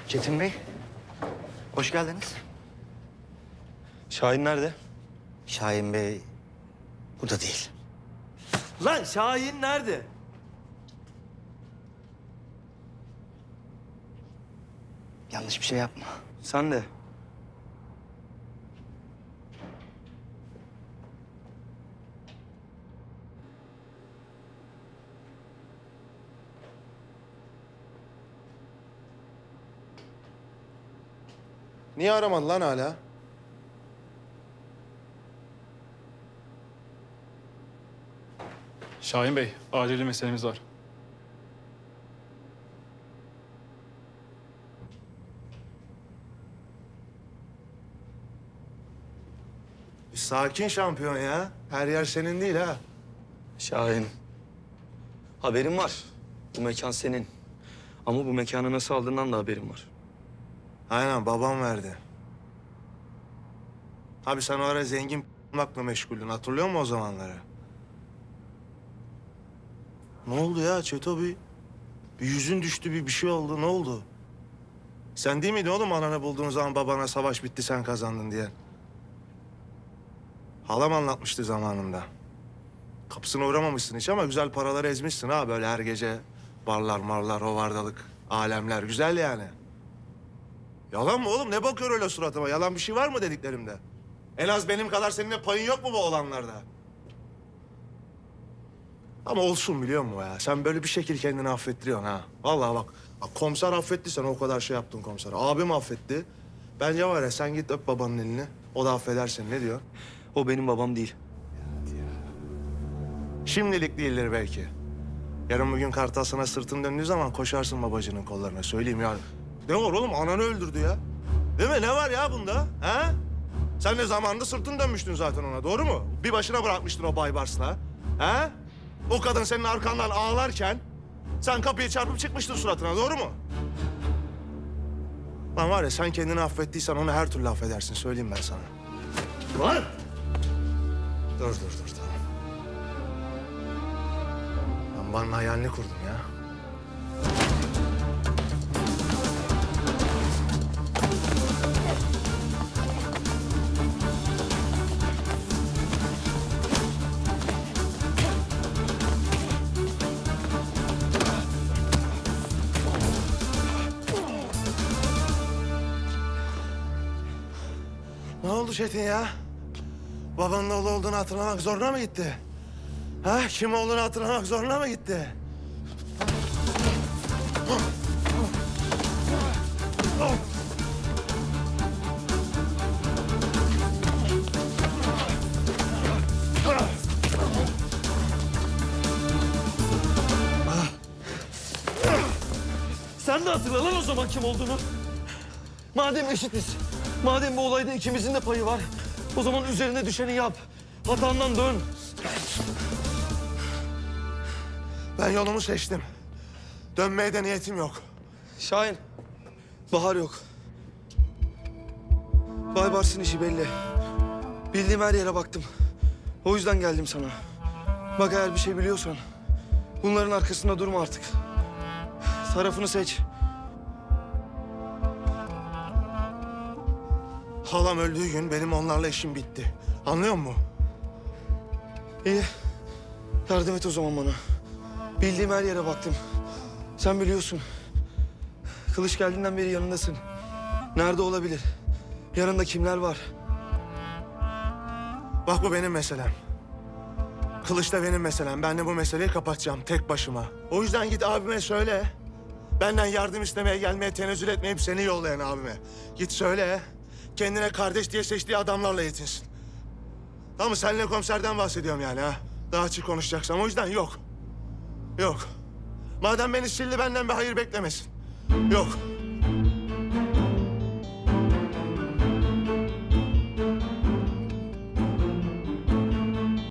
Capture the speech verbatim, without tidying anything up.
Çetin Bey, hoş geldiniz. Şahin nerede? Şahin Bey burada değil. Lan Şahin nerede? Yanlış bir şey yapma. Sen de. Niye aramadın lan hala? Şahin Bey, acil bir meselemiz var. Bir sakin şampiyon ya. Her yer senin değil ha. Şahin. Haberim var. Bu mekan senin. Ama bu mekanı nasıl aldığından da haberim var. Aynen babam verdi. Abi sen o ara zengin p***makla meşguldün. Hatırlıyor musun o zamanları? Ne oldu ya Çeto bir, bir yüzün düştü bir bir şey oldu. Ne oldu? Sen değil miydin oğlum ananı bulduğun zaman babana savaş bitti sen kazandın diye? Halam anlatmıştı zamanında. Kapısına uğramamışsın hiç ama güzel paraları ezmişsin ha böyle her gece. Barlar marlar, hovardalık, alemler güzel yani. Yalan mı oğlum? Ne bakıyor öyle suratıma? Yalan bir şey var mı dediklerimde? En az benim kadar senin de payın yok mu bu olanlarda? Ama olsun biliyor musun ya? Sen böyle bir şekil kendini affettiriyorsun ha. Vallahi bak, bak komiser affetti sen o kadar şey yaptın komiser. Abim affetti. Bence var ya sen git öp babanın elini. O da affeder seni. Ne diyor? O benim babam değil. Şimdilik değildir belki. Yarın bugün Kartal sana sırtın döndüğü zaman koşarsın babacının kollarına. Söyleyeyim yani. Ne var oğlum? Ananı öldürdü ya. Değil mi? Ne var ya bunda? Ha? Sen de zamanında sırtın dönmüştün zaten ona. Doğru mu? Bir başına bırakmıştın o Baybars'la. Ha? O kadın senin arkandan ağlarken sen kapıyı çarpıp çıkmıştın suratına. Doğru mu? Lan var ya sen kendini affettiysen onu her türlü affedersin. Söyleyeyim ben sana. Lan! Dur, dur, dur. Tamam. Ben bana hayalini kurdum ya. Ne oldu Çetin ya? Babanın oğlu olduğunu hatırlamak zoruna mı gitti? Ha? Kim olduğunu hatırlamak zoruna mı gitti? Sen de hatırla lan o zaman kim olduğunu. Madem eşitiz, madem bu olayda ikimizin de payı var, o zaman üzerine düşeni yap. Hatandan dön. Ben yolumu seçtim. Dönmeye de niyetim yok. Şahin. Bahar yok. Baybars'ın işi belli. Bildiğim her yere baktım. O yüzden geldim sana. Bak eğer bir şey biliyorsan bunların arkasında durma artık. Tarafını seç. Halam öldüğü gün benim onlarla işim bitti. Anlıyor musun? İyi. Yardım et o zaman bana. Bildiğim her yere baktım. Sen biliyorsun. Kılıç geldiğinden beri yanındasın. Nerede olabilir? Yanında kimler var? Bak bu benim meselem. Kılıç da benim meselem. Ben de bu meseleyi kapatacağım tek başıma. O yüzden git abime söyle. Benden yardım istemeye gelmeye tenezzül etmeyip seni yollayan abime. Git söyle. Kendine kardeş diye seçtiği adamlarla yetinsin. Tamam mı? Seninle komiserden bahsediyorum yani ha. Daha açık konuşacaksam. O yüzden yok. Yok. Madem beni sildi benden bir hayır beklemesin. Yok.